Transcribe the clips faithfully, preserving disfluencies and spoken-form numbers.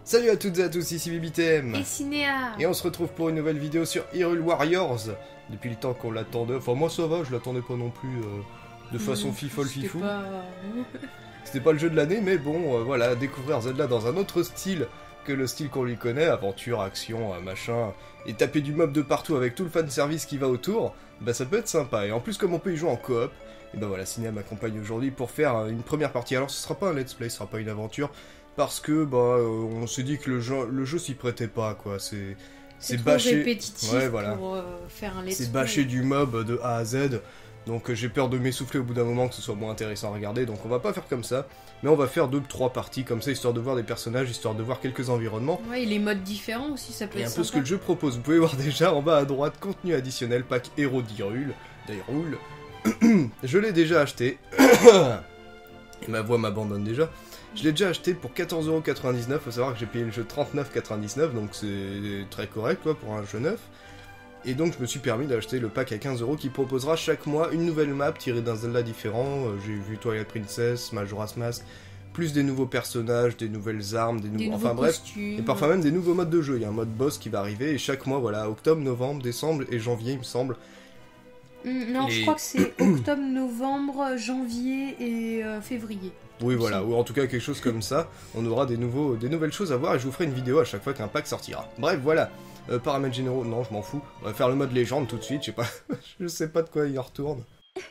Salut à toutes et à tous, ici BBTM et Cinéa. Et on se retrouve pour une nouvelle vidéo sur Hyrule Warriors. Depuis le temps qu'on l'attendait, enfin moi ça va, je l'attendais pas non plus euh, de façon mmh, fifole fifou. Pas... C'était pas le jeu de l'année, mais bon, euh, voilà, découvrir Zelda dans un autre style que le style qu'on lui connaît, aventure, action, euh, machin, et taper du mob de partout avec tout le fanservice qui va autour, bah ça peut être sympa. Et en plus, comme on peut y jouer en coop, et bah voilà, Cinéa m'accompagne aujourd'hui pour faire euh, une première partie. Alors ce sera pas un let's play, ce sera pas une aventure, parce que bah euh, on s'est dit que le jeu, le jeu s'y prêtait pas, quoi. C'est c'est bâcher, répétitif ouais, voilà. pour euh, faire un let's play. C'est bâcher du mob de A à Z. Donc euh, j'ai peur de m'essouffler au bout d'un moment, que ce soit moins intéressant à regarder, donc on va pas faire comme ça, mais on va faire deux trois parties comme ça, histoire de voir des personnages, histoire de voir quelques environnements. Ouais, et les modes différents aussi, ça peut et être un sympa. peu ce que le jeu propose. Vous pouvez voir déjà en bas à droite, contenu additionnel, pack héros d'Hyrule, d'Hyrule. Je l'ai déjà acheté, et ma voix m'abandonne déjà. Je l'ai déjà acheté pour quatorze euros quatre-vingt-dix-neuf, faut savoir que j'ai payé le jeu trente-neuf euros quatre-vingt-dix-neuf, donc c'est très correct quoi, pour un jeu neuf. Et donc je me suis permis d'acheter le pack à quinze euros qui proposera chaque mois une nouvelle map tirée d'un Zelda différent. Euh, j'ai vu Twilight Princess, Majora's Mask, plus des nouveaux personnages, des nouvelles armes, des, nou... des nouveaux enfin bref, costumes. Et parfois même des nouveaux modes de jeu. Il y a un mode boss qui va arriver et chaque mois, voilà, octobre, novembre, décembre et janvier il me semble. Mmh, non, Les... je crois que c'est octobre, novembre, janvier et euh, février. Oui voilà, ou en tout cas quelque chose comme ça. On aura des, nouveaux, des nouvelles choses à voir et je vous ferai une vidéo à chaque fois qu'un pack sortira. Bref, voilà. Euh, paramètres généraux, non, je m'en fous. On va faire le mode légende tout de suite, je sais pas. Je sais pas de quoi il en retourne.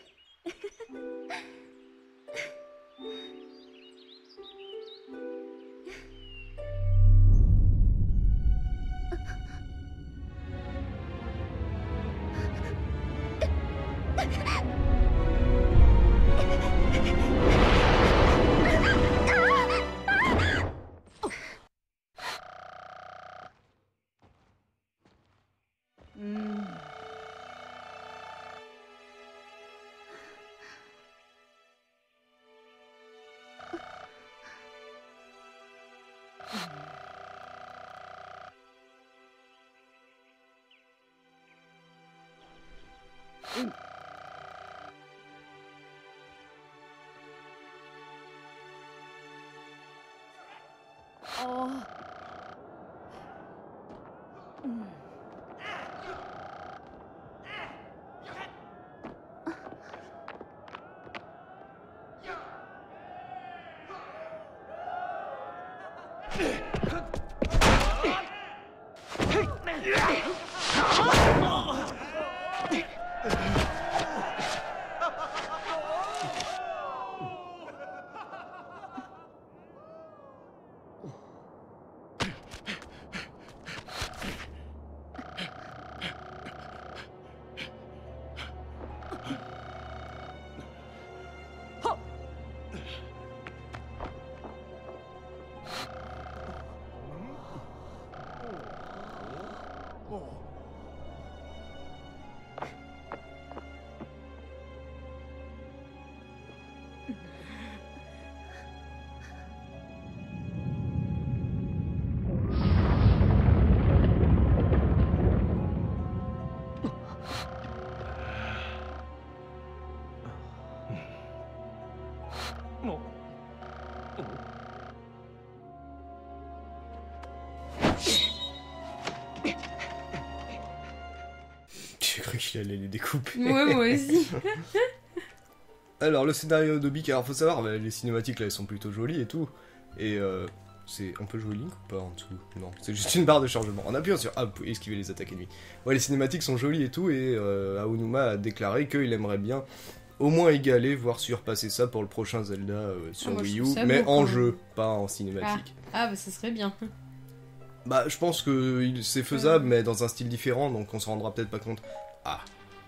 Mmh. Oh. Mmh. J'ai cru qu'il allait les découper. Ouais, moi aussi. Alors, le scénario de Bic, alors faut savoir, bah, les cinématiques là elles sont plutôt jolies et tout. Et euh, c'est. On peut jouer Link ou pas en dessous? Non, c'est juste une barre de chargement. En appuyant sur A, vous pouvez esquiver les attaques ennemies. Ouais, les cinématiques sont jolies et tout, et euh, Aonuma a déclaré qu'il aimerait bien au moins égaler, voire surpasser ça pour le prochain Zelda euh, sur ah, Wii U, moi, mais beau, en jeu, pas en cinématique. Ah, ah bah ça serait bien. Bah, je pense que c'est faisable, mais dans un style différent, donc on se rendra peut-être pas compte. Ah.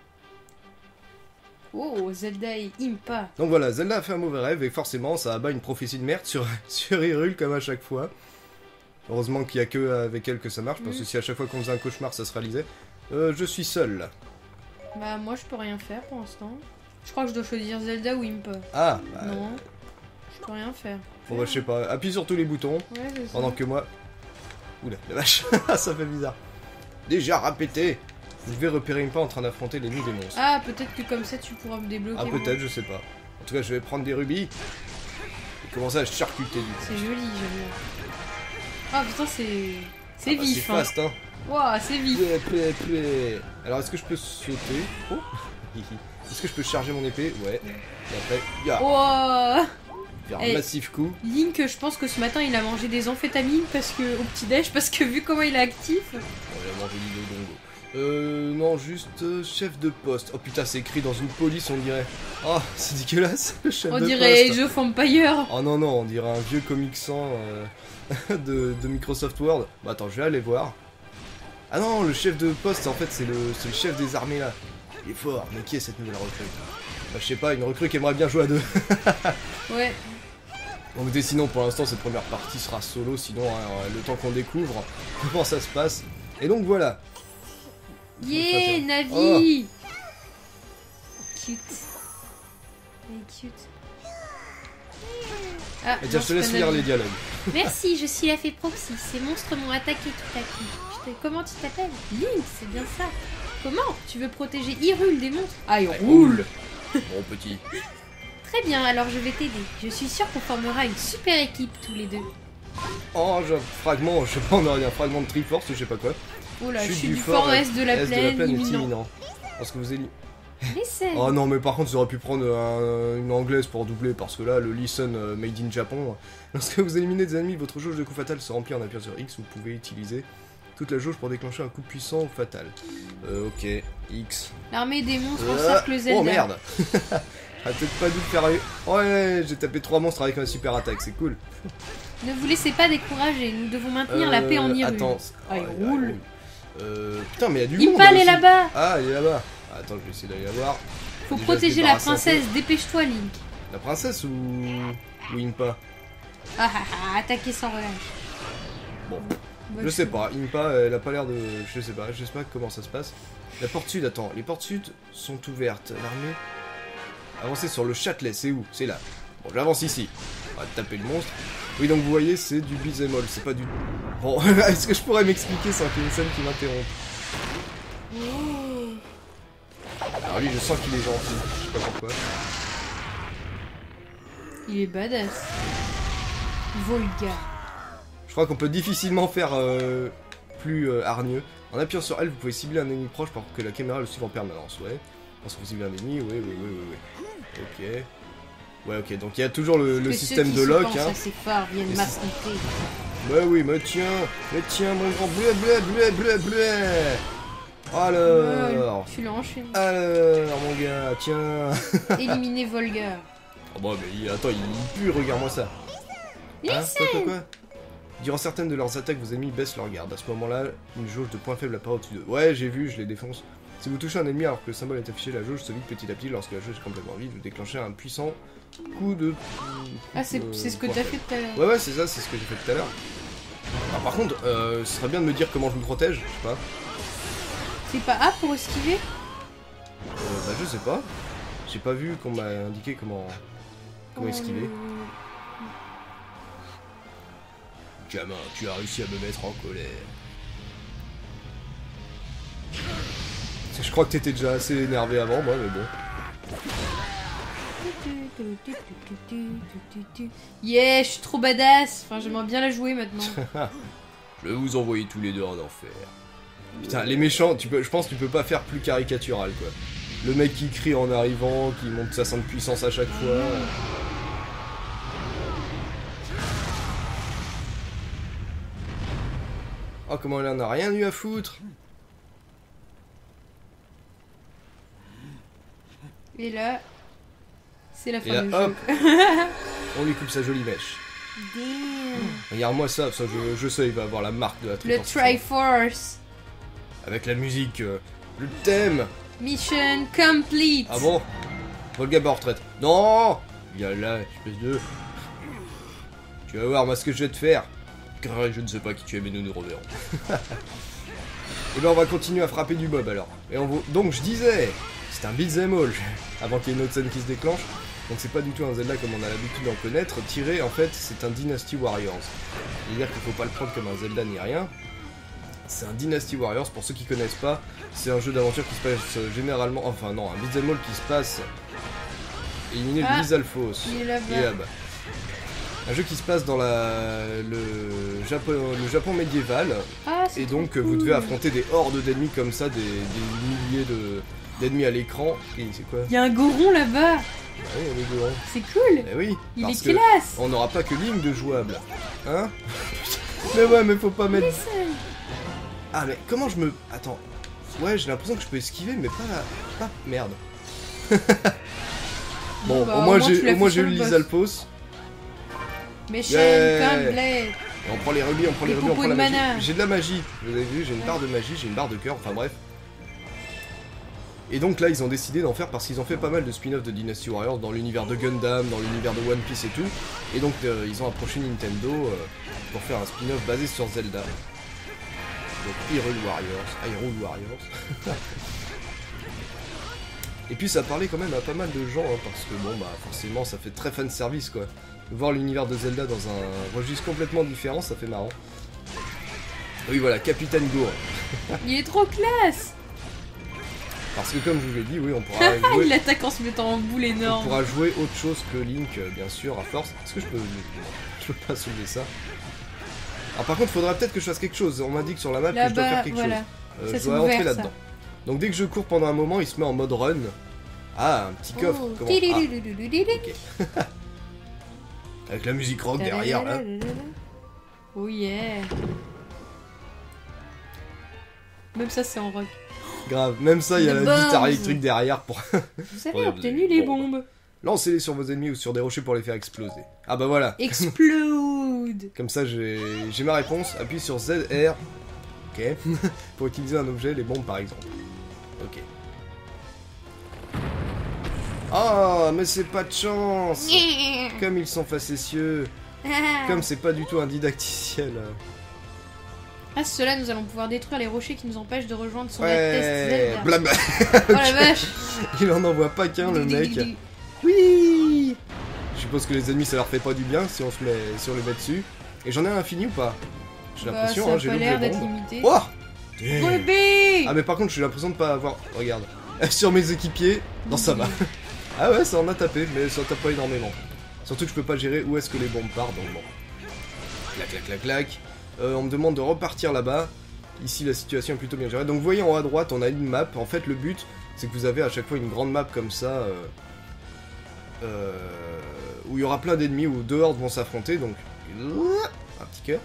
Oh, Zelda et Impa. Donc voilà, Zelda a fait un mauvais rêve, et forcément, ça abat une prophétie de merde sur, sur Hyrule, comme à chaque fois. Heureusement qu'il y a que avec elle que ça marche, parce que si à chaque fois qu'on faisait un cauchemar, ça se réalisait. Euh, je suis seul, là. Bah, moi, je peux rien faire pour l'instant. Je crois que je dois choisir Zelda ou Impa. Ah bah... Non, je peux rien faire. Bon bah, je sais pas, appuie sur tous les boutons, ouais, je sais. pendant que moi... Oula, la vache, ça fait bizarre. Déjà répété. Je vais repérer Impa en train d'affronter l'ennemi des monstres. Ah, peut-être que comme ça, tu pourras me débloquer. Ah, peut-être, je sais pas. En tout cas, je vais prendre des rubis et commencer à charcuter du coup. C'est joli, j'aime bien. Ah putain, c'est. C'est Ah bah, vif. c'est Hein. fast, hein. Waouh, c'est vif. Play, play, play. Alors, est-ce que je peux sauter? Oh. Est-ce que je peux charger mon épée? Ouais. Et après, ya, Waouh. faire un Et- massif coup. Link, je pense que ce matin il a mangé des amphétamines parce que au petit-déj, parce que vu comment il est actif. On va manger du dodongo. Euh, non, juste euh, chef de poste. Oh putain, c'est écrit dans une police, on dirait. Oh, c'est dégueulasse, le chef On de dirait poste. Age of Empire. Oh non, non, on dirait un vieux comic sans euh, de, de Microsoft Word. Bah attends, je vais aller voir. Ah non, le chef de poste, en fait, c'est le, c'est le chef des armées là. Il est fort, mais qui est cette nouvelle recrue? Bah, je sais pas, une recrue qui aimerait bien jouer à deux. Ouais. Donc, dès- sinon, pour l'instant, cette première partie sera solo, sinon, hein, le temps qu'on découvre comment ça se passe. Et donc, voilà. Yeah, Oh. Navi. Cute. Elle est cute. Ah, Et tiens, non, je te laisse c'est pas lire Navi. les dialogues. Merci, je suis la fée Proxy. Ces monstres m'ont attaqué tout à coup. Je te- Comment tu t'appelles? Link, c'est bien ça. Comment? Tu veux protéger Hyrule des monstres? Ah, il roule. Bon petit. Très bien, alors je vais t'aider. Je suis sûre qu'on formera une super équipe tous les deux. Oh, j'ai un fragment, je sais pas, on a un fragment de Triforce ou je sais pas quoi. Oh là, je Chute suis du fort, fort euh, est de la Est plaine, est imminent. imminent. Parce que vous éli... Essaye. Oh non, mais par contre, ils auraient pu prendre un- une anglaise pour doubler, parce que là, le Listen euh, Made in Japon, lorsque vous éliminez des ennemis, votre jauge de coup fatal se remplit en appuyant sur X, vous pouvez utiliser toute la jauge pour déclencher un coup puissant ou fatal. Euh, ok, X. L'armée des monstres Euh, encercle Zelda. Oh merde. Ah, peut-être pas dû faire... Ouais, j'ai tapé trois monstres avec un super attaque, c'est cool. Ne vous laissez pas décourager, nous devons maintenir la paix en Euh, Hyrule. Attends. Ah, il il roule. Euh, putain, mais il y a du monde Impal est aussi. là-bas. Ah, il est là-bas. Attends, je vais essayer d'aller la voir. Faut Déjà, se protéger la débarrasser un princesse, dépêche-toi Link. peu. La princesse ou... ou Impa? Ah ah ah, attaquer sans relâche. Bon, Bonne je sais chose. pas. Impa, elle a pas l'air de... Je sais pas, je sais pas comment ça se passe. La porte sud, attends. Les portes sud sont ouvertes. L'armée... Avancer sur le Châtelet, c'est où? C'est là. Bon, j'avance ici. On va taper le monstre. Oui, donc vous voyez, c'est du beat'em all, c'est pas du... Bon, est-ce que je pourrais m'expliquer sans qu'il y ait une scène qui m'interrompt? Alors lui, je sens qu'il est gentil, je sais pas pourquoi. Il est badass. Volga. Je crois qu'on peut difficilement faire euh, plus euh, hargneux. En appuyant sur L, vous pouvez cibler un ennemi proche pour que la caméra le suive en permanence, ouais. Lorsque vous ciblez un ennemi, oui, oui, oui, oui, oui. Ok. Ouais, ok, donc il y a toujours le, le Que système ceux qui de se lock, pensent hein. assez forts viennent Et m'affronter. Bah oui, mais tiens, mais tiens, mon grand bleu, bleu, bleu, bleu, bleu. Alors, Ouais, tu l'as enchaîné. alors, mon gars, tiens. Éliminer Volga. Oh bah, mais il- attends, il pue, regarde-moi ça. Hein, quoi, quoi, quoi? Durant certaines de leurs attaques, vos ennemis baissent leur garde. À ce moment-là, une jauge de points faibles apparaît au-dessus d'eux. Ouais, j'ai vu, je les défonce. Si vous touchez un ennemi alors que le symbole est affiché, la jauge se vide petit à petit. Lorsque la jauge est complètement vide, vous déclenchez un puissant coup de... Ah, c'est euh, c'est ce que point t'as faible. fait tout à l'heure. Ouais, ouais, c'est ça, c'est ce que j'ai fait tout à l'heure. Alors, par contre, euh, ce serait bien de me dire comment je me protège, je sais pas. C'est pas A pour esquiver? Euh, bah, je sais pas. J'ai pas vu qu'on m'a indiqué comment... comment esquiver. Euh, Gamin, tu as réussi à me mettre en colère. Je crois que t'étais déjà assez énervé avant, moi, mais bon. Yeah, je suis trop badass. Enfin, j'aimerais bien la jouer maintenant. Je vais vous envoyer tous les deux en enfer. Putain, les méchants, tu peux, je pense que tu peux pas faire plus caricatural, quoi. Le mec qui crie en arrivant, qui monte sa sainte puissance à chaque fois. Oh, comment elle en a rien eu à foutre. Et là, c'est la Et fin là, du hop, jeu. on lui coupe sa jolie mèche. Damn. Regarde-moi ça, ça je, je sais, il va avoir la marque de la Le Triforce. Triforce. Avec la musique, euh, le thème. Mission complete. Ah bon? Volga bat en retraite. Non! Viens là, espèce de... Tu vas voir, moi, ce que je vais te faire. Grrr, je ne sais pas qui tu es, mais nous nous reverrons. Et ben, on va continuer à frapper du mob, alors. Et on va... Donc, je disais, c'est un beat'em all, avant qu'il y ait une autre scène qui se déclenche. Donc, c'est pas du tout un Zelda comme on a l'habitude d'en connaître. Tiré, en fait, c'est un Dynasty Warriors. C'est-à-dire qu'il faut pas le prendre comme un Zelda ni rien. C'est un Dynasty Warriors, pour ceux qui connaissent pas, c'est un jeu d'aventure qui se passe euh, généralement... Enfin, non, un beat'em all qui se passe... Éliminer Ah, le Lizalfos. il est là-bas. Il est là-bas. Un jeu qui se passe dans la, le, Japon, le Japon médiéval. Ah, c'est Et donc trop vous cool. devez affronter des hordes d'ennemis comme ça, des, des milliers de d'ennemis à l'écran. Et c'est quoi? Il y a un goron là-bas. Ah oui, on est dedans. C'est cool. Eh oui, Il parce est que classe. on n'aura pas que Link de jouable. Hein? Mais ouais, mais faut pas Il mettre... est seul. Ah mais comment je me... Attends. Ouais, j'ai l'impression que je peux esquiver, mais pas... pas... Merde. Bon, Bah, au moins tu j'ai l'as au moins fait j'ai sur eu le boss. l'Isalpos. Méchant Yeah. comme Blade. Et on prend les rubis, on prend les, Les rubis, on prend poupons la de magie. mana. J'ai de la magie, vous avez vu, j'ai une Ouais. barre de magie, j'ai une barre de cœur, enfin bref. Et donc là, ils ont décidé d'en faire parce qu'ils ont fait pas mal de spin-off de Dynasty Warriors dans l'univers de Gundam, dans l'univers de One Piece et tout. Et donc euh, ils ont approché Nintendo euh, pour faire un spin-off basé sur Zelda. Donc Hyrule Warriors, Hyrule Warriors. Et puis ça parlait quand même à pas mal de gens, hein, parce que bon bah forcément ça fait très fan service quoi. Voir l'univers de Zelda dans un registre complètement différent, ça fait marrant. Oui voilà, Capitaine Gour. Il est trop classe. Parce que comme je vous l'ai dit, oui on pourra jouer, Il attaque en se mettant en boule on énorme. pourra jouer autre chose que Link, euh, bien sûr, à force. Est-ce que je peux... Je peux pas soulever ça. Alors par contre, il faudra peut-être que je fasse quelque chose. On m'a dit que sur la map, que je dois faire Là-bas, quelque voilà. chose. Euh, Ça, je c'est dois ouvert, entrer ça. là-dedans. Donc dès que je cours pendant un moment, il se met en mode run. Ah, un petit coffre. Oh. Comment ah, Tididididididi. ok. Avec la musique rock derrière, là. Oh yeah. Même ça, c'est en rock. Grave. Même ça, il y a The la guitare bombs. électrique derrière pour... Vous avez Ouais, vous obtenu avez les bombes. bombes. Lancez-les sur vos ennemis ou sur des rochers pour les faire exploser. Ah bah voilà. Explode. Comme ça, j'ai j'ai ma réponse. Appuie sur Z R. Ok. Pour utiliser un objet, les bombes par exemple. Ok. Ah, mais c'est pas de chance. Comme ils sont facétieux. Comme c'est pas du tout un didacticiel. Ah, cela, nous allons pouvoir détruire les rochers qui nous empêchent de rejoindre son test Ouais. Zelda. Blabla. Oh la vache. Il en envoie pas qu'un le Dig, mec. dig, dig. Oui. Je suppose que les ennemis ça leur fait pas du bien si on se met, si on les met dessus. Et j'en ai un infini ou pas? J'ai Bah, l'impression, ça hein, a j'ai pas l'objet l'air d'être bombe. limité. Oh. Bébé. Ah mais par contre j'ai l'impression de pas avoir... Regarde. Sur mes équipiers, non ça va. Ah ouais ça en a tapé, mais ça tape pas énormément. Surtout que je peux pas gérer où est-ce que les bombes partent, donc bon. Clac clac clac clac. Euh, on me demande de repartir là-bas. Ici la situation est plutôt bien gérée. Donc vous voyez en haut à droite on a une map. En fait le but c'est que vous avez à chaque fois une grande map comme ça. Euh, euh, où il y aura plein d'ennemis, où deux hordes vont s'affronter. Donc un petit cœur.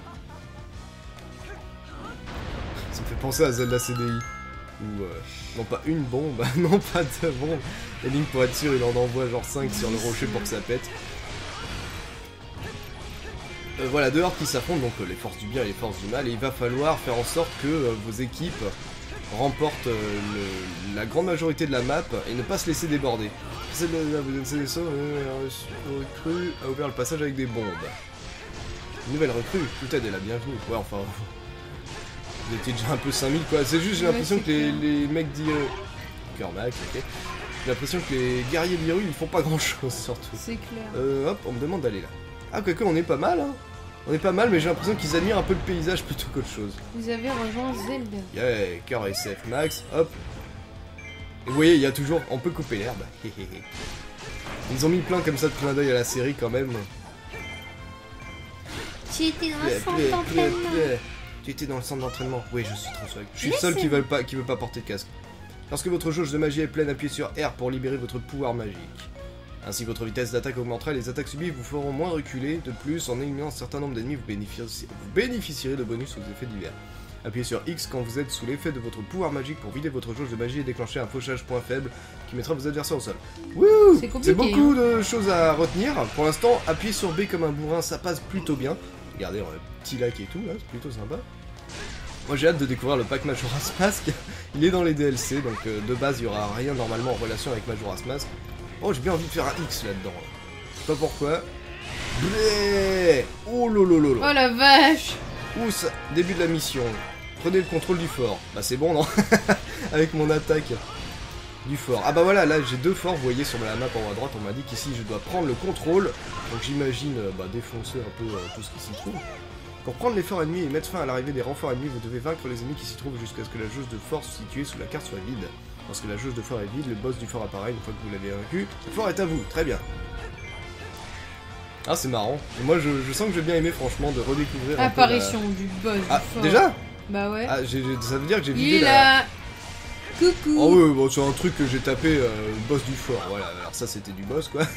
Ça me fait penser à Zelda C D I. Où, euh, non pas une bombe, non pas deux bombes. Et Link pour être sûr il en envoie genre cinq sur le rocher pour que ça pète. Euh, voilà, deux hordes qui s'affrontent, donc euh, les forces du bien et les forces du mal, et il va falloir faire en sorte que euh, vos équipes remportent euh, le- la grande majorité de la map et ne pas se laisser déborder. C'est le- vous êtes des sauts, euh, recrue a ouvert le passage avec des bombes. Une nouvelle recrue, tout aide est la bienvenue. Ouais, enfin, vous étiez déjà un peu cinq mille quoi. C'est juste, j'ai Ouais, l'impression c'est que les, clair. les mecs d'Hyrule. Cœur max, ok. J'ai l'impression que les guerriers d'Hyrule ils font pas grand chose surtout. C'est clair. Euh, hop, on me demande d'aller là. Ah, quoique, on est pas mal, hein. On est pas mal, mais j'ai l'impression qu'ils admirent un peu le paysage plutôt qu'autre chose. Vous avez rejoint Zelda. Yeah, cœur S F max, hop. Et vous voyez, il y a toujours... On peut couper l'herbe. Ils ont mis plein comme ça de clin d'œil à la série quand même. Tu étais dans Plais, un centre plais, plais, d'entraînement. plais. Tu étais dans le centre d'entraînement. Oui, je suis trop seul. Je suis le seul qui veut pas, qui veut pas porter de casque. Lorsque votre jauge de magie est pleine, appuyez sur R pour libérer votre pouvoir magique. Ainsi, votre vitesse d'attaque augmentera et les attaques subies vous feront moins reculer. De plus, en éliminant un certain nombre d'ennemis, vous, bénéfici- vous bénéficierez de bonus aux effets divers. Appuyez sur X quand vous êtes sous l'effet de votre pouvoir magique pour vider votre jauge de magie et déclencher un fauchage point faible qui mettra vos adversaires au sol. Wouh! C'est compliqué, C'est beaucoup de choses à retenir. Pour l'instant, appuyez sur B comme un bourrin, ça passe plutôt bien. Regardez, on a un petit lac et tout, là, c'est plutôt sympa. Moi j'ai hâte de découvrir le pack Majora's Mask. Il est dans les D L C, donc euh, de base il y aura rien normalement en relation avec Majora's Mask. Oh, j'ai bien envie de faire un X là-dedans. Je sais pas pourquoi. Blé. Oh lolololo. Oh la vache. Ouh, ça... Début de la mission. Prenez le contrôle du fort. Bah c'est bon, non? Avec mon attaque du fort. Ah bah voilà, là j'ai deux forts, vous voyez sur la map en haut à droite, on m'a dit qu'ici je dois prendre le contrôle. Donc j'imagine euh, bah, défoncer un peu euh, tout ce qui s'y trouve. Pour prendre les forts ennemis et mettre fin à l'arrivée des renforts ennemis, vous devez vaincre les ennemis qui s'y trouvent jusqu'à ce que la jauge de force située sous la carte soit vide. Lorsque la jauge de fort est vide, le boss du fort apparaît. Une fois que vous l'avez vaincu, le fort est à vous. Très bien. Ah, c'est marrant. Et moi, je, je sens que j'ai bien aimé, franchement, de redécouvrir. un peu Apparition la... du boss. Ah, du fort. déjà Bah ouais. Ah, j'ai- ça veut dire que j'ai Il vidé est la... là. Coucou. Oh ouais, bon, c'est un truc que j'ai tapé, euh, boss du fort, voilà, alors ça c'était du boss quoi.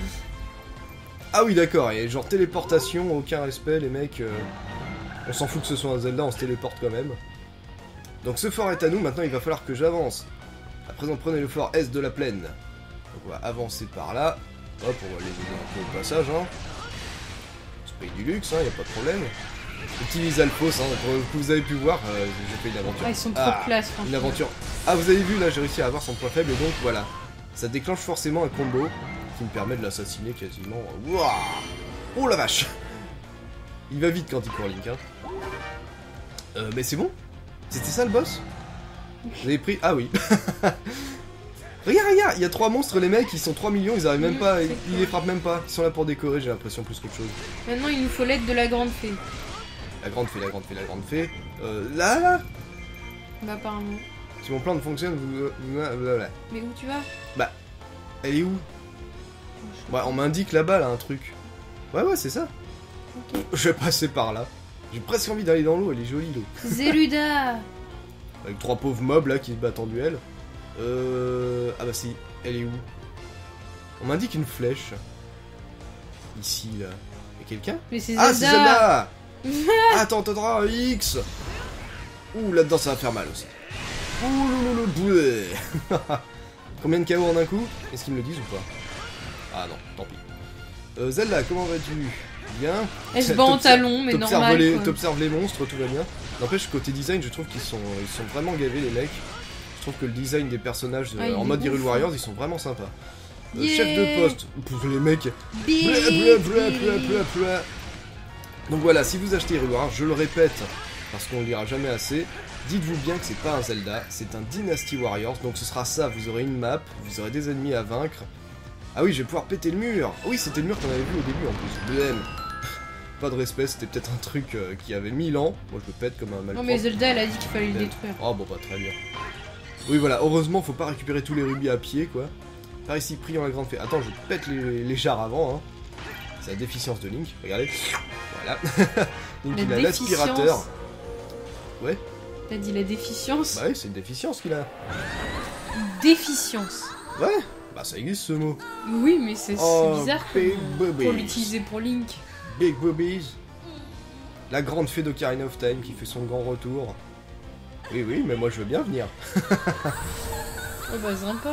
Ah oui d'accord, et genre téléportation, aucun respect les mecs, euh, on s'en fout que ce soit un Zelda, on se téléporte quand même. Donc ce fort est à nous, maintenant il va falloir que j'avance. À présent prenez le fort est de la plaine. Donc on va avancer par là, hop on va les aider un peu au passage hein. C'est pas du luxe, hein, y a pas de problème. Utilise Alphos, hein, comme vous avez pu voir, euh, j'ai fait une aventure. Ah, ils sont trop Ah, classe, franchement. Une aventure. Ah, vous avez vu, là, j'ai réussi à avoir son point faible, et donc, voilà. Ça déclenche forcément un combo qui me permet de l'assassiner quasiment. Wouah. Oh la vache. Il va vite quand il court, Link, hein. Euh, mais c'est bon. C'était ça, le boss. Vous avez pris... Ah oui. Regarde, regarde, il y a trois monstres, les mecs, ils sont trois millions, ils arrivent même Mmh, pas, c'est ils, ils cool. les frappent même pas. Ils sont là pour décorer, j'ai l'impression, plus qu'autre chose. Maintenant, il nous faut l'aide de la grande fée. La grande fée, la grande fée, la grande fée. Euh, là, là. Bah, apparemment. Si mon plan ne fonctionne, vous... Blablabla. Mais où tu vas? Elle est où? Ouais, on m'indique là-bas, là, un truc. Ouais, ouais, c'est ça. Ok. Je vais passer par là. J'ai presque envie d'aller dans l'eau, elle est jolie, l'eau. Zeluda. Avec trois pauvres mobs, là, qui se battent en duel. Euh... Ah bah si, elle est où? On m'indique une flèche. Ici, là. Y'a quelqu'un? Mais c'est Ah, c'est Zelda. Zelda. Attends, attends, X. Ouh, là-dedans, ça va faire mal aussi. Ouh, loulou, boué. Combien de K O en un coup? Est-ce qu'ils me le disent ou pas? Ah non, tant pis. Euh, Zelda, comment vas-tu? Bien. Elle se bat en T'observes- talons, mais t'observes normal. les- quoi. T'observes les monstres, tout va bien. N'empêche, côté design, je trouve qu'ils sont, ils sont vraiment gavés, les mecs. Je trouve que le design des personnages euh, Ah, il en est mode ouf. Hyrule Warriors, ils sont vraiment sympas. Euh, Yeah. Chef de poste, pour les mecs. Bip, Bla, bla, bla, bip. bla, bla, bla. Donc voilà, si vous achetez Hyrule Warriors, je le répète, parce qu'on le dira jamais assez, dites-vous bien que c'est pas un Zelda, c'est un Dynasty Warriors, donc ce sera ça, vous aurez une map, vous aurez des ennemis à vaincre. Ah oui, je vais pouvoir péter le mur. Oui, c'était le mur qu'on avait vu au début en plus. Blême. Pas de respect, c'était peut-être un truc euh, qui avait mille ans. Moi je le pète comme un malpropre. Non, mais Zelda, elle a dit qu'il fallait le Blême. détruire. Oh bon bah très bien. Oui voilà, heureusement faut pas récupérer tous les rubis à pied quoi. Par ici, prions la grande fée. Attends, je pète les, les jars avant hein. C'est la déficience de Link, regardez. Voilà. Link La il a déficience. l'aspirateur. Ouais, T'as dit la déficience? bah oui, c'est une déficience qu'il a. Déficience. Ouais, bah ça existe ce mot. Oui, mais c'est c'est Oh, bizarre big pour, boobies. pour l'utiliser pour Link. Big Boobies. La grande fée d'Ocarina of Time qui fait son grand retour. Oui, oui, mais moi je veux bien venir. Oh bah sympa.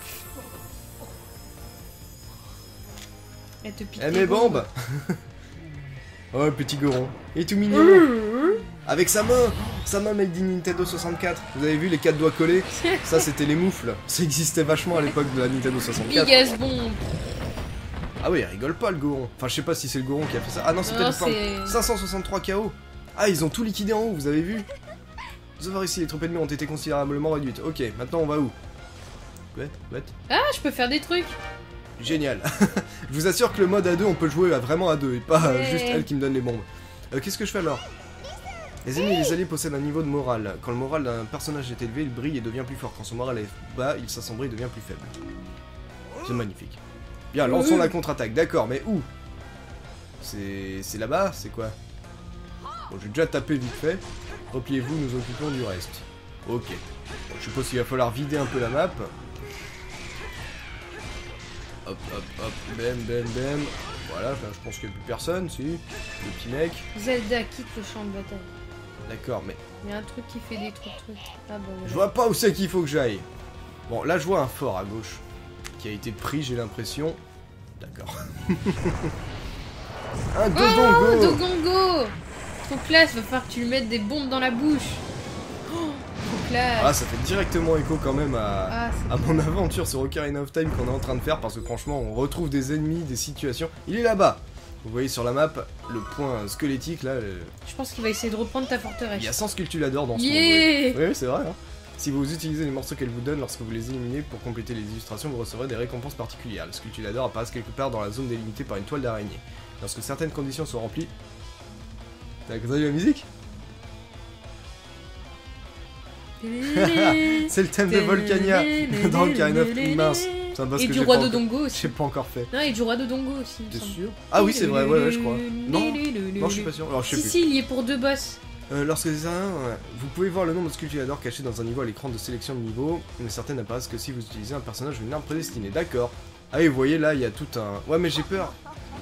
Elle te pique Eh les mes bombes. bombes. Oh le petit goron. Il est tout mignon. Mmh. Avec sa main. Sa main made in Nintendo soixante-quatre. Vous avez vu les quatre doigts collés? Ça c'était les moufles. Ça existait vachement à l'époque de la Nintendo soixante-quatre. Big ass bombe. Ah oui, il rigole pas le goron. Enfin je sais pas si c'est le goron qui a fait ça. Ah non, c'est Non, peut-être une c'est- forme. cinq cent soixante-trois K O. Ah ils ont tout liquidé en haut, vous avez vu? Vous avez ici, les troupes ennemies ont été considérablement réduites. Ok, maintenant on va où? Ouais, ouais. Ah, je peux faire des trucs. Génial. Je vous assure que le mode à deux, on peut jouer à vraiment à deux et pas euh, Ouais. juste elle qui me donne les bombes. Euh, Qu'est-ce que je fais alors? Les ennemis et les alliés possèdent un niveau de morale. Quand le moral d'un personnage est élevé, il brille et devient plus fort. Quand son moral est bas, il s'assombrit et devient plus faible. C'est magnifique. Bien, lançons la contre-attaque. D'accord, mais où? C'est c'est là-bas? C'est quoi? Bon, j'ai déjà tapé vite fait. Repliez-vous, nous occupons du reste. Ok. Bon, je suppose qu'il va falloir vider un peu la map. Hop, hop, hop, bam, bam, bam. Voilà, enfin, je pense qu'il n'y a plus personne, si. Le petit mec. Zelda quitte le champ de bataille. D'accord, mais Il y a un truc qui fait des trucs, trucs. Ah bah je voilà. vois pas où c'est qu'il faut que j'aille. Bon, là, je vois un fort à gauche. Qui a été pris, j'ai l'impression. D'accord. Un Oh, Dodongo. Dogongo. Trop classe, va falloir que tu lui mettes des bombes dans la bouche. Oh, trop classe. Ah, ça fait directement écho quand même à... Ah, c'est à mon aventure sur Ocarina of Time qu'on est en train de faire parce que franchement on retrouve des ennemis, des situations. Il est là-bas. Vous voyez sur la map le point squelettique là. le- Je pense qu'il va essayer de reprendre ta Il forteresse. y a cent sculptuladors dans ce monde. Yeah. Oui, oui, c'est vrai. Hein. Si vous utilisez les morceaux qu'elle vous donne lorsque vous les éliminez pour compléter les illustrations, vous recevrez des récompenses particulières. Les sculptuladors apparaissent quelque part dans la zone délimitée par une toile d'araignée. Lorsque certaines conditions sont remplies. T'as entendu la musique? C'est le thème de Volcania dans Ocarina of Time. Mince, C'est un boss Et que du j'ai roi pas de encore- Dongo aussi. J'ai pas encore fait. Non, et du roi de Dongo aussi. il me T'es semble. sûr? Ah oui, c'est vrai, ouais, ouais, je crois. Non, non, je suis pas sûr. Alors, je sais Si, plus. si, il y est pour deux boss. Euh, lorsque les uns, ouais. Vous pouvez voir le nombre de sculpturadors cachés dans un niveau à l'écran de sélection de niveau, mais certaines n'apparaissent que si vous utilisez un personnage ou une arme prédestinée. D'accord. Ah oui, vous voyez là, il y a tout un... Ouais, mais j'ai peur.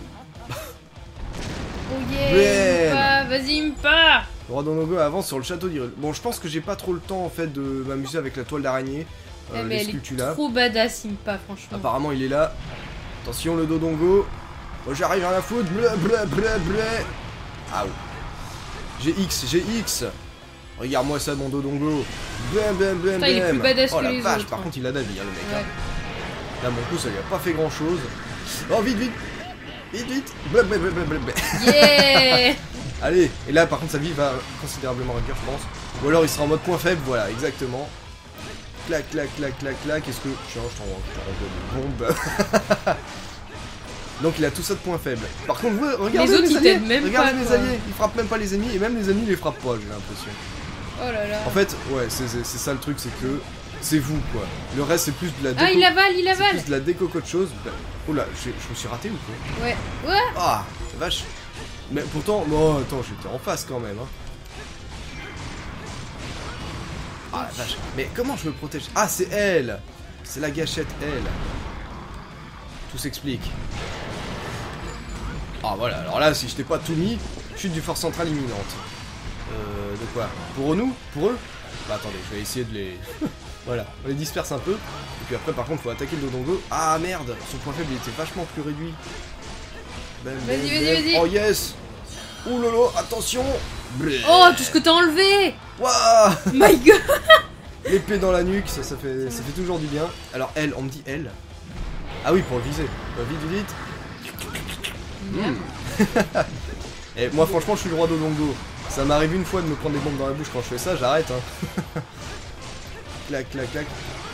Oh yeah, Ben. Impa, vas-y Impa. Le roi Dongo avance sur le château d'Hyrule. Bon, je pense que j'ai pas trop le temps en fait de m'amuser avec la toile d'araignée. Euh, Eh, mais les elle sculptures est là. trop badass Impa, franchement. Apparemment, il est là. Attention, le Dodongo. Oh, j'arrive à la foutre. Bleu, bleu, bleu, bleu. Ah oui. J'ai X, j'ai X. Regarde-moi ça, mon Dodongo. Bam, bam, bam, Putain, il est plus bam. badass Oh que la les vache, autres, par hein. contre, il a d'avis, hein, le mec. Ouais. hein. Là, mon coup, ça lui a pas fait grand chose. Oh, vite, vite. Vite, vite. Bleu, bleu, bleu, bleu, bleu, bleu. Yeah. Allez, et là, par contre, sa vie va considérablement réduire, je pense. Ou alors, il sera en mode point faible, voilà, exactement. Clac, clac, clac, clac, clac. Est-ce que. Tiens, je t'envoie une bombe. Donc, il a tout ça de point faible. Par contre, vous, regardez Les autres, les ils alliés. t'aident même Regardez pas, les quoi. alliés. Ils frappent même pas les ennemis, et même les ennemis les frappent pas, j'ai l'impression. Oh là là. En fait, ouais, c'est c'est- c'est ça le truc, c'est que c'est vous, quoi. Le reste, c'est plus de la déco. Ah, il avale, il c'est avale. plus de la déco qu'autre chose. Oh là, j'ai- je me suis raté ou quoi? Ouais. Ouais. Ah, la vache. Mais pourtant, non, attends, j'étais en face quand même. Hein. Ah la vache. Mais comment je me protège? Ah, c'est elle. C'est la gâchette, elle. Tout s'explique. Ah voilà, alors là, si je t'ai pas tout mis, chute du fort central imminente. Euh, de quoi? Pour nous? Pour eux? Bah attendez, je vais essayer de les... Voilà, on les disperse un peu. Et puis après, par contre, faut attaquer le Dodongo. Ah merde, son point faible, il était vachement plus réduit. Bam, bam, Vas-y, vas-y, bam. vas-y. Oh yes. Ouh lolo, attention. Bleh. Oh, tout ce que t'as enlevé. Waouh. My god. L'épée dans la nuque, ça, ça, fait, ça fait toujours du bien. Alors elle, on me dit elle. Ah oui, pour le viser. Euh, vite, vite, Merde. vite. Et moi, franchement, je suis le roi Dodongo. Ça m'arrive une fois de me prendre des bombes dans la bouche quand je fais ça, j'arrête. Hein. Clac, clac, clac.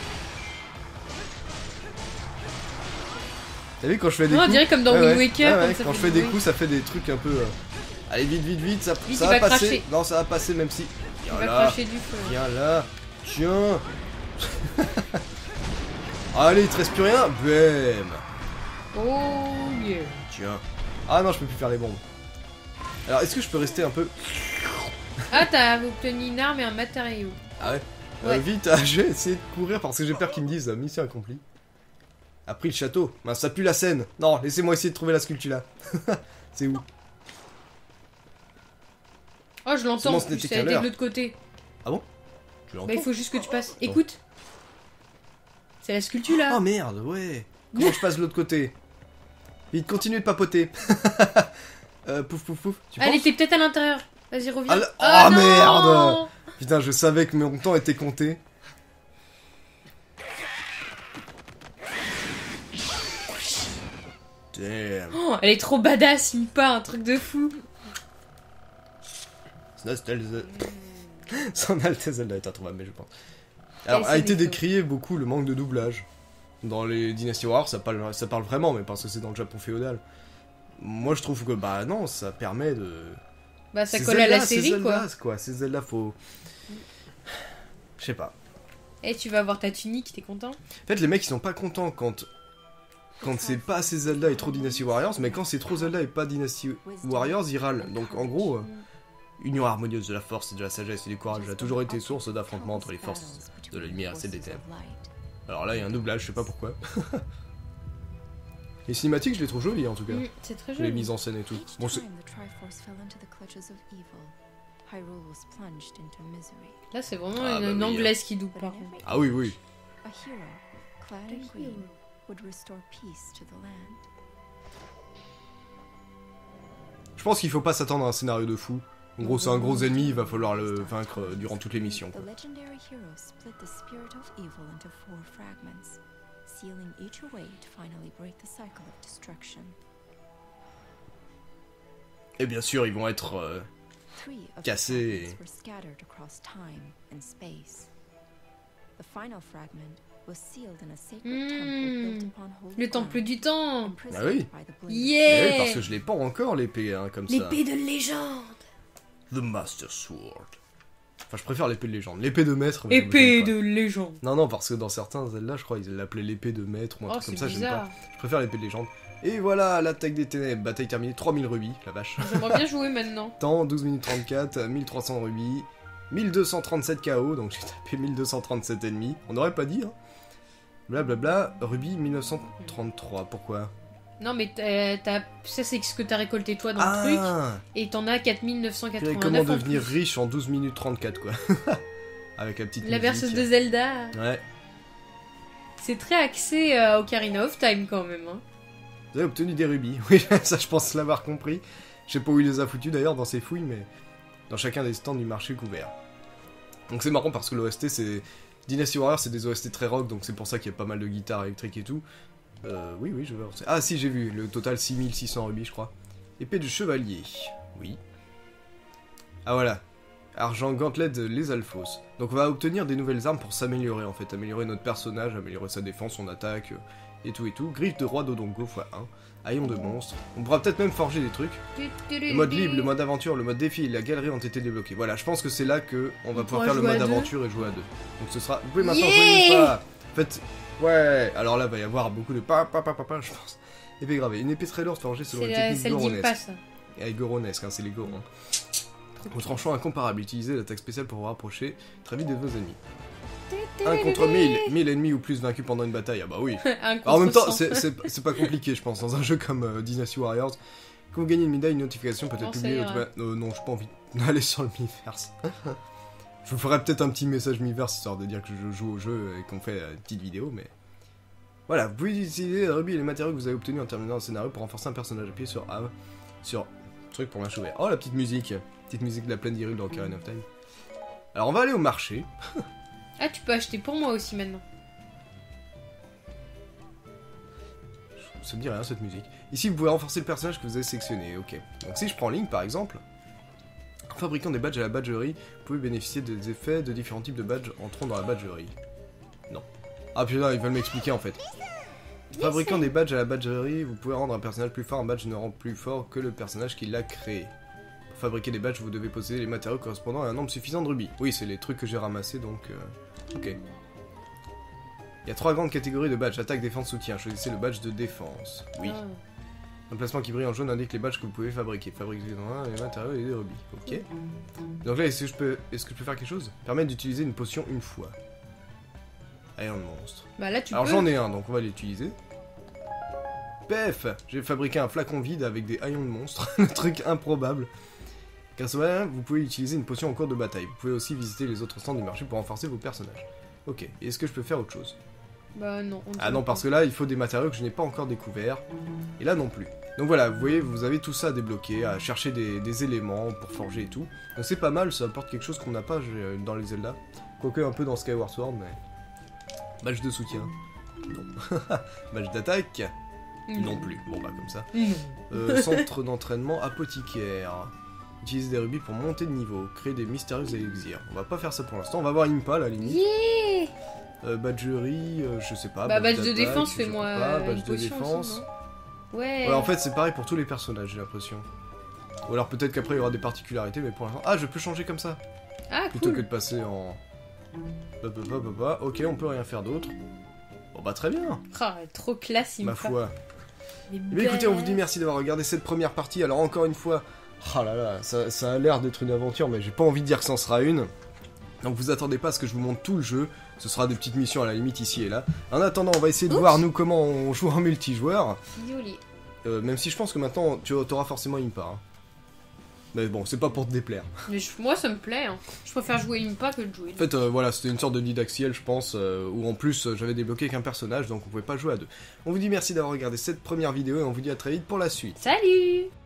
T'as vu quand je fais des Non, on coups dirait comme dans Ouais, Wind ouais. Waker, Ouais, comme ouais, ça quand fait je fais du des bruit. coups, ça fait des trucs un peu... euh, Allez, vite, vite, vite, ça, Vite, ça il va va passer. cracher. Non, ça va passer même si... Il Viens va là, cracher du feu. viens là, tiens. Allez, il te reste plus rien. Bam. Oh yeah. Tiens. Ah non, je peux plus faire les bombes. Alors, est-ce que je peux rester un peu... Ah, t'as obtenu une arme et un matériau. Ah ouais, Ouais. Euh, Vite, ah, je vais essayer de courir parce que j'ai peur qu'ils me disent euh, mission accomplie. A pris le château. Ben, ça pue la scène. Non, laissez-moi essayer de trouver la sculpture là. C'est où? Oh, je l'entends. Seulement, en ce plus, n'était ça a qu'à été de l'heure. l'autre côté. Tu l'entends? Bah, il faut juste que tu passes. Écoute. C'est la sculpture là. Oh merde, ouais. Comment je passe de l'autre côté? Vite, continue de papoter. euh, pouf, pouf, pouf. Tu Elle penses? était peut-être à l'intérieur. Vas-y, reviens. Ah, là- Ah, oh, non. merde. Putain, je savais que mon temps était compté. Damn. Oh, elle est trop badass, Impa, un truc de fou. Son Altesse- Son Altesse Zelda est introuvable, mais je pense. Alors, Elle a s'est été déco- décrié beaucoup le manque de doublage. Dans les Dynasty Warriors, ça parle, ça parle vraiment, mais parce que c'est dans le Japon féodal. Moi, je trouve que, bah non, ça permet de... Bah, ça C'est colle à la Zelda, c'est série, quoi. Zelda, quoi. C'est Zelda, faut... Je sais pas. Eh, tu vas avoir ta tunique, t'es content? En fait, les mecs, ils sont pas contents quand... Quand c'est pas assez Zelda et trop Dynasty Warriors, mais quand c'est trop Zelda et pas Dynasty Warriors, ils râlent. Donc, en gros... euh, Union harmonieuse de la force et de la sagesse et du courage a toujours été source d'affrontement entre les forces de la lumière et celles des ténèbres. Alors là, il y a un doublage, je sais pas pourquoi. Les cinématiques, je les trouve jolies en tout cas. Mm, c'est très Les joli. mises en scène et tout. Bon, c'est... Là, c'est vraiment Ah, une, bah une oui, anglaise qui double, par contre. Ah oui, oui. Je pense qu'il faut pas s'attendre à un scénario de fou. En gros, c'est un gros ennemi, il va falloir le vaincre euh, durant toutes les missions. The quoi. legendary hero split the spirit of evil into four fragments, sealing each away to finally break the cycle of destruction. Et bien sûr, ils vont être... euh, Three of the Cassé. fragments were scattered across time and space. The final fragment was sealed in a sacred Hmm. temple built upon holy Le temple ground, du temps. imprisoned Ah oui. by the blade of eh Yeah. oui, parce que je l'ai pas encore l'épée, hein, comme ça. L'épée de légende. The Master Sword. Enfin, je préfère l'épée de légende. L'épée de maître... mais Épée j'aime pas. de légende. Non, non, parce que dans certains Zelda, je crois, ils l'appelaient l'épée de maître ou un Oh, truc comme c'est ça, j'aime bizarre. pas. Je préfère l'épée de légende. Et voilà, l'attaque des ténèbres, bataille terminée, trois mille rubis, la vache. J'aimerais bien jouer maintenant. Temps, douze minutes trente-quatre, mille trois cents rubis, mille deux cent trente-sept K O, donc j'ai tapé mille deux cent trente-sept ennemis. On n'aurait pas dit, hein. Blablabla, rubis mille neuf cent trente-trois, pourquoi? Non, mais t'as, t'as- ça, c'est ce que t'as récolté toi dans le truc. Ah, Et t'en as quatre mille neuf cent purée, quatre-vingt-neuf. comment en devenir plus. riche en douze minutes trente-quatre, quoi. Avec la petite La musique. berceuse de Zelda. Ouais. C'est très axé euh, Ocarina of Time quand même. Hein. Vous avez obtenu des rubis. Oui, ça je pense l'avoir compris. Je sais pas où il les a foutus d'ailleurs dans ses fouilles, mais dans chacun des stands du marché couvert. Donc c'est marrant parce que l'O S T c'est... Dynasty Warriors c'est des O S T très rock, donc c'est pour ça qu'il y a pas mal de guitares électriques et tout. Euh, oui, oui, je vais... Ah si, j'ai vu, le total six mille six cents rubis je crois. Épée de chevalier, oui. Ah voilà. Argent gantelet de les Alphos. Donc on va obtenir des nouvelles armes pour s'améliorer en fait, améliorer notre personnage, améliorer sa défense, son attaque, euh, et tout et tout. Griffe de roi d'Odongo fois un. Haillon de monstre. On pourra peut-être même forger des trucs. Le mode libre, le mode aventure, le mode défi et la galerie ont été débloqués. Voilà, je pense que c'est là que on va On pouvoir pourra faire le jouer mode à deux. aventure et jouer à deux. Donc ce sera... Vous pouvez maintenant Yeah jouer une pas. En fait, ouais. Alors là, il va y avoir beaucoup de pa pa pa pa pa, je pense. Épée gravée. Une épée très lourde forgée selon C'est les la, techniques celle d'Impa, goronesques. ça. Et goronesques, hein, c'est les gorons. Au tranchant incomparable, utilisez l'attaque spéciale pour vous rapprocher très vite de vos ennemis. un contre mille, mille ennemis ou plus vaincus pendant une bataille, ah bah oui. Un Alors, en même temps, contre cent. c'est c'est- c'est pas compliqué, je pense, dans un jeu comme euh, Dynasty Warriors. Quand vous gagnez une médaille, une notification peut Non, être ça publiée ira. automatiquement. Euh, non, j'ai pas envie d'aller sur le Miiverse. Je vous ferai peut-être un petit message Miiverse histoire de dire que je joue au jeu et qu'on fait euh, une petite vidéo, mais. Voilà, vous pouvez utiliser les rubis et les matériaux que vous avez obtenus en terminant un scénario pour renforcer un personnage. Appuyez sur A, sur truc pour l'achever. Oh, la petite musique, petite musique de la plaine d'Hyrule dans Ocarina of Time. Alors, on va aller au marché. Ah, tu peux acheter pour moi aussi maintenant. Ça me dit rien cette musique. Ici, vous pouvez renforcer le personnage que vous avez sélectionné. Ok. Donc, si je prends Link par exemple, en fabriquant des badges à la badgerie, vous pouvez bénéficier des effets de différents types de badges entrant dans la badgerie. Non. Ah putain, ils veulent m'expliquer en fait. Fabriquant des badges à la badgerie, vous pouvez rendre un personnage plus fort. Un badge ne rend plus fort que le personnage qui l'a créé. Pour fabriquer des badges, vous devez posséder les matériaux correspondant à un nombre suffisant de rubis. Oui, c'est les trucs que j'ai ramassés donc. Euh... Ok. Il y a trois grandes catégories de badges, attaque, défense, soutien. Choisissez le badge de défense. Oui. Ah. Un placement qui brille en jaune indique les badges que vous pouvez fabriquer. Fabriquer dans un, les matériaux et les rubis. Ok. Donc là, est-ce que je peux, est-ce que je peux faire quelque chose? Permettre d'utiliser une potion une fois. Haillon de monstre. Bah là, tu Alors peux. j'en ai un, donc on va l'utiliser. Pef, j'ai fabriqué un flacon vide avec des haillons de monstre. Le truc improbable. Grâce au moyen, vous pouvez utiliser une potion en cours de bataille. Vous pouvez aussi visiter les autres stands du marché pour renforcer vos personnages. Ok, et est-ce que je peux faire autre chose? Bah non. on Ah peut non, pas. parce que là, il faut des matériaux que je n'ai pas encore découverts. Et là non plus. Donc voilà, vous voyez, vous avez tout ça à débloquer, à chercher des, des éléments pour forger et tout. Donc c'est pas mal, ça apporte quelque chose qu'on n'a pas euh, dans les Zelda. Quoique un peu dans Skyward Sword, mais... Badge de soutien. Non. Badge d'attaque. Non plus. Bon bah comme ça. Non. Euh, centre d'entraînement apothicaire. Utiliser des rubis pour monter de niveau. Créer des mystérieux élixirs. On va pas faire ça pour l'instant. On va voir Impa à la limite. Yeah. Euh, badgerie, euh, je sais pas. Bah badge de d'attaque, défense, je sais fais-moi pas, euh, badge une de potion défense. aussi, non Ouais. Ouais, en fait c'est pareil pour tous les personnages, j'ai l'impression. Ou alors peut-être qu'après il y aura des particularités, mais pour l'instant. Ah, je peux changer comme ça. Ah, Plutôt cool. que de passer en. Bah, bah, bah, bah, bah. Ok, on peut rien faire d'autre. Bon bah très bien, Ah, trop classe, il ma me fait. foi. Eh bien, écoutez, on vous dit merci d'avoir regardé cette première partie. Alors encore une fois, oh là là, ça, ça a l'air d'être une aventure, mais j'ai pas envie de dire que c'en sera une. Donc vous attendez pas à ce que je vous montre tout le jeu. Ce sera des petites missions à la limite ici et là. En attendant, on va essayer de Oups. voir nous comment on joue en multijoueur. Joli. Euh, même si je pense que maintenant tu auras forcément Impa. Hein. Mais bon, c'est pas pour te déplaire. Mais je- moi, ça me plaît. Hein. Je préfère jouer Impa que de jouer. En fait, euh, voilà, c'était une sorte de didactiel, je pense, euh, où en plus euh, j'avais débloqué qu'un personnage, donc on pouvait pas jouer à deux. On vous dit merci d'avoir regardé cette première vidéo et on vous dit à très vite pour la suite. Salut.